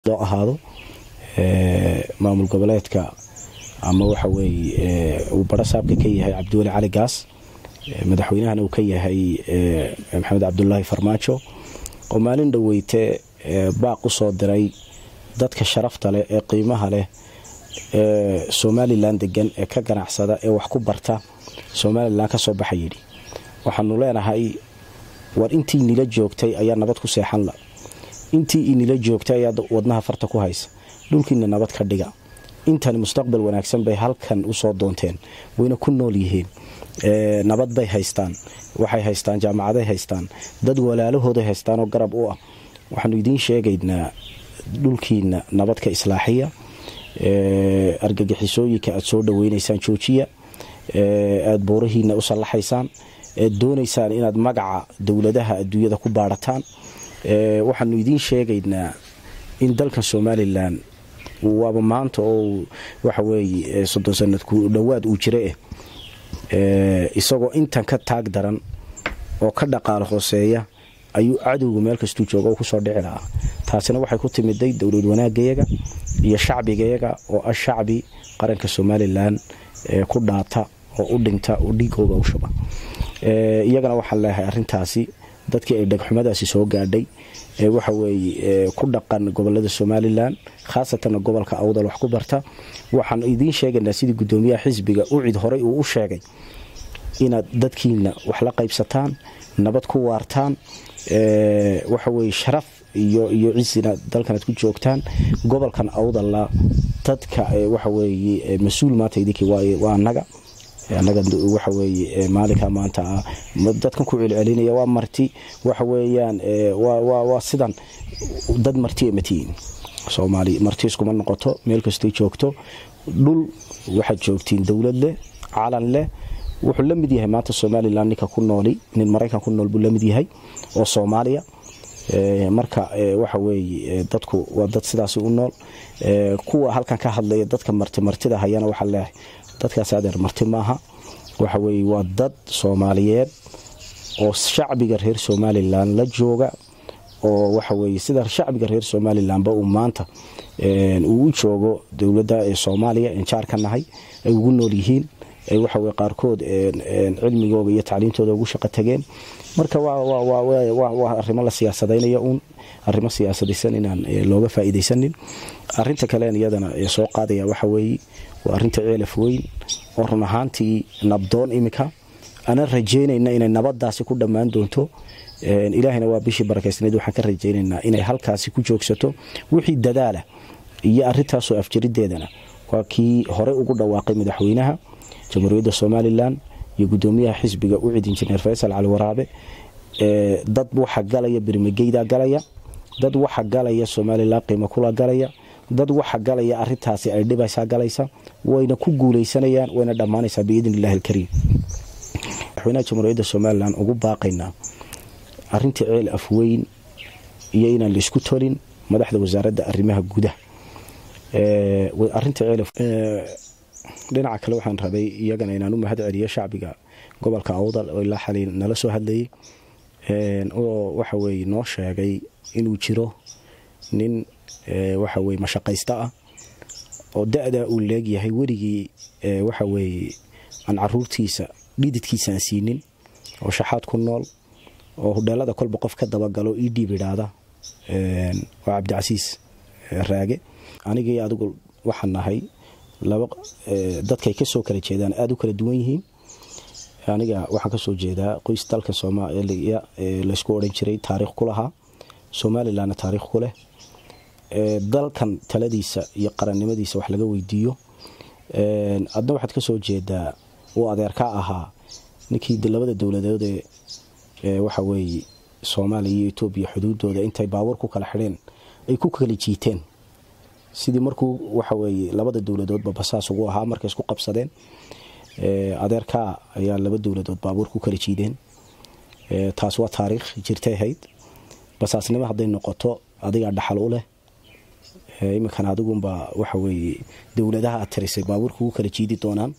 loo ahaado maamul goboleedka ama waxa weeye uu barasaabka ka yahay Cabdiwali Cali Gaas madaxweynahana uu ka yahay Maxamed Cabdullaahi Farmaajo oo maalin dhaweyte baaq u soo diray dadka sharafta leh ee qiimaha leh Somaliland degan ee ka ganacsada ee wax ku barta Somaliland ka soo baxay waxaanu leenahay war intii nila joogtay ayaa nabad ku seexan la intii nila joogtay ayaa wadnaha farta ku haysa dhulkiina nabad ka dhiga intan mustaqbal wanaagsan bay halkan u soo doonteen wayna ku nool yihiin nabad bay haystaan waxay haystaan jaamacaday haystaan dad walaalahooda haystaan oo garab u ah waxaanu idin sheegaynaa dhulkiina nabad ka islaaxiya argagixisooyinka aad soo dhaweynaysaan joojiya aad boorihiina u salaxaysaan doonaysaan inaad magaca dawladaha adduunyada ku baarataan waxaanu idin sheegaynaa in dalka Somaliland waaba maanta oo waxa weeye 30 sanad ku dhawaad uu jiray isagoo intan ka taag daran oo ka dhaqaale hooseeya ayuu cadowga meel kastuu joogo ku soo dhici lahaa taasina waxay ku timiday dawlad wanaagayaga iyo shacbigayaga oo shacbi qaranka Somaliland ku dhaata oo u dhinta oo dhigooga u shuba iyagana waxa leeyahay arintaasi dadkii ay dhagxumadaasi soo gaadhay waxa weeye ku dhaqan gobolada Somaliland khaasatan gobolka Awdal wax ku barta waxaan idin sheegaynaa sidii gudoomiyaha xisbiga u cid horay uu u sheegay inaad dadkiina wax la qaybsataan nabad ku waartaan waxa weeye sharaf iyo ciisina dalkan aad ku joogtaan gobolkan Awdal dadka waxa weeye mas'uul maanta idinki waa anaga waxa weeye maalinka maanta dadkan ku celcelinaya waa marti waxa weeyaan waa sidan dad marti matiin Soomaali marti isku ma noqoto meel kasta joogto dhul waxa joogtiin dawlad leh caalan leh wuxuu la mid yahay maanta Somaliland ninka ku nooli nin Mareykan ku nool buu la mid yahay oo Soomaaliya marka waxa weeye dadku waa dad sidaas u nool kuwa halkan ka hadlaya dadka martida hayana waxa leeyahay dadkaas adeer marti maaha waxa weeye waa dad Soomaaliyeed oo shacbiga reer Somaliland la jooga oo waxa weeye sida shacbiga reer Somaliland ba uu maanta uu joogo dawladda ee Soomaaliya in jaar ka nahay ay ugu nool yihiin ay waxa weeye qaarkood cilmigooda iyo tacliintooda ugu shaqo tageen marka waa arrimo la siyaasadeynayo arrimo siyaasadaysan inaan looga faa'iideysanin arinta kale iyadana soo qaadaya waxa weeye waa arinta ceelaf weyn oo run ahaantii nabdoon imika ana rajeynayna inay nabadaasi ku dhamaan doonto ilaahina waa bishii barakeysnayd waxaan ka rajeynaynaa inay halkaasi ku joogsato wixii dadaala iyo arintaas oo afjirideedana waa kii hore ugu dhawaaqay madaxweynaha jamhuuriyadda Somaliland iyo gudoomiyaha xisbiga u cid injineer Faysal Cali Waraabe dad waxa galaya Birmageyda galaya dad waxa galaya Somaliland qiimo kula galaya dad waxa galaya arintaasi ay dhibaysa galaysa wayna ku guuleysanayaan wayna dhamaanaysaa biidinillaahi alkariim waxayna jamhuuriyadda Somaliland ugu baaqaynaa arintii ceel afweyn iyo inaan la isku tolin madaxda wasaaradda arrimaha gudaha arintii ceel dhinaca kale waxaan rabay iyagana inaan u mahad celiyo shacbiga gobolka Awdal oo ilaa xalin nala soo hadlayay oo waxa weeye noo sheegay inuu jiro nin waxa weeye mashaqaysta ah oo da'da uu leeyahay warigii waxa weeye aan caruurtiisa dhididkiisa siinin oo shaxaad ku nool oo hudheelada kolba qof ka daba galo dhiib iraada waa Cabdicasiis Raage aniga iyo adigu waxaan nahay laba dadkay ka soo kala jeedaan aad u kala duwan yihiin aniga waxaan ka soo jeedaa qoys dalka Soomaaliya la isku oran jiray taariikh ku lahaa Somaliland taariikh ku leh dalkan taladiisa iyo qarannimadiisa wax laga weydiiyo adna waxaad ka soo jeedaa oo adeerka ahaa ninkii labada dawladood ee waxa weeye Soomaaliya iyo Itoobiya xuduudooda intay baawar ku kala xireen ay ku kala jiiteen sidii markuu waxa weeye labada dawladood basaas ugu ahaa markay isku qabsadeen adeerka ayaa laba dawladood baawar ku kala jiideen taas waa taariikh jirtay hayd basaasnimo haday noqoto adiga dhaxal u leh iminkan adigunba waxa weeye dawladaha tirisay baawar ku kala jiidi doonaan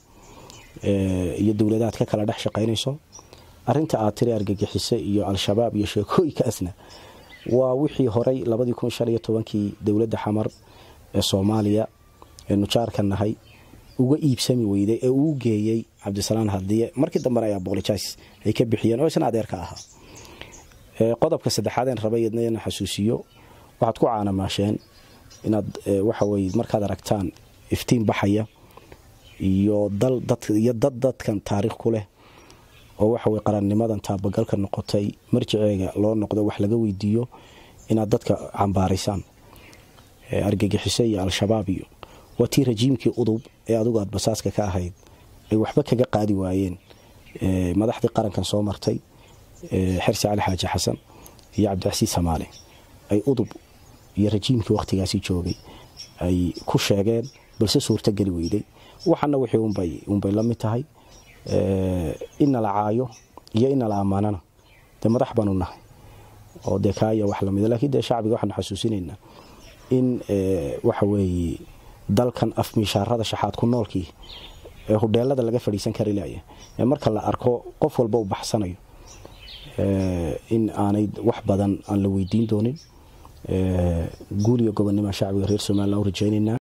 iyo dawladaha ka kala dhex shaqeynayso arinta aad tiri argagixisay iyo al-shabaab iyo sheekooyinkaasna ووحي هوري لبدي كون شرية توانكي دولة حمر الصومالية النجار كان نهاي وقيب سامي ويدي وجاي عبد السلام هدية مركز دمر يا بوليتشايس هيك بحيان أو سنة دير كاها قضب كسد حدا ربيدنا حسوسيو waxaad ku caanamaasheen inaad waxa way markaad aragtaan iftiin baxaya iyo dadkan taariikh ku leh oo waxa way qarannimadan taabagalka noqotay marjiceega loo noqdo wax laga weydiiyo inaad dadka cambaaraysan argagixisay al-shabaab iyo watii rajiimkii udub ee adigu aad basaaska ka ahayd ay waxba kaga qaadi waayeen madaxdii qarankan soo martay xirsi cali xaaji xasan iyo cabdicasiis samaale ay udub iyo rajiimkii waqtigaasi joogay ay ku sheegeen balse suurta gali weyday waxana wixii unbay la mid tahay in la caayo iyo in la amaanana de madax banu nahay oo de kaaya wax la mid laakiin de shacbiga waxaan xasuusinaynaa in waxa weeye dalkan afmishaarada shaxaad ku noolkii hoteelada laga fadhiisan kari laayay marka la arko qof walba u baxsanayo in aanay wax badan aan la weydiin doonin guuliyo gobonnimo shacbiga reer Soomaaliya oo rajaynayna